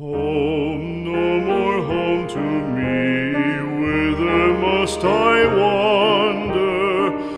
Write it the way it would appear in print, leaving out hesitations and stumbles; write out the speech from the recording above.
Home, no more home to me, whither must I walk?